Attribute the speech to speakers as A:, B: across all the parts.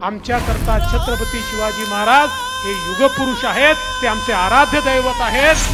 A: आमच्याकरता छत्रपती शिवाजी महाराज हे युगपुरुष आहेत, ते आमचे आराध्य दैवत आहेत।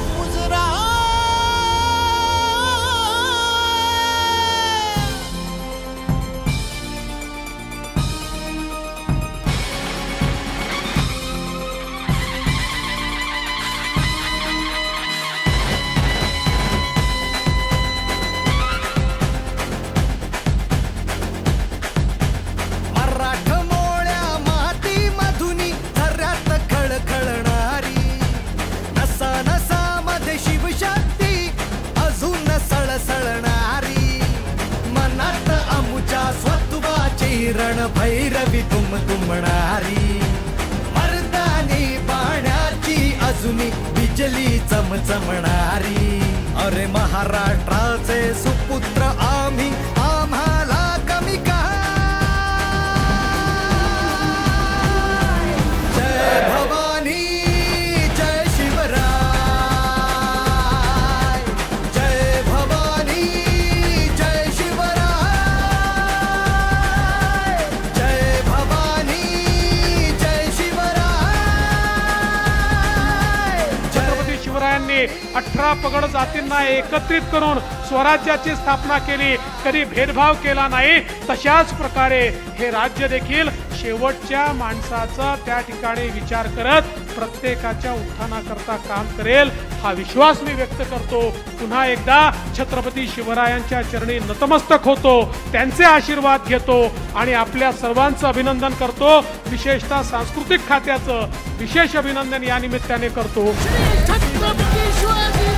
B: रण भैरवी दुमदुमणारी मर्दानी बाण्याची अजूनी बिजली चमचमणारी। अरे महाराष्ट्राचे सुपुत्र आम्ही, आम्हाला कमी काय? जय भवानी जय शिवराय, जय भवानी जय शिवराय, जय भवानी जय शिवराय।
A: छत्रपती शिवरायांनी 18 पगड जातींना एकत्रित करून स्वराज्याची स्थापना केली, कधी भेदभाव केला नाही। तशाच प्रकारे हे राज्य देखील शेवटच्या माणसाचा त्या ठिकाणी विचार करत प्रत्येकाच्या उत्थानाकरता काम करेल, हा विश्वास मी व्यक्त करतो। पुन्हा एकदा छत्रपती शिवरायांच्या चरणी नतमस्तक होतो, त्यांचे आशीर्वाद घेतो आणि आपल्या सर्वांचं अभिनंदन करतो। विशेषतः सांस्कृतिक खात्याचं विशेष अभिनंदन या निमित्ताने करतो।
C: छत्रपती शिवाजी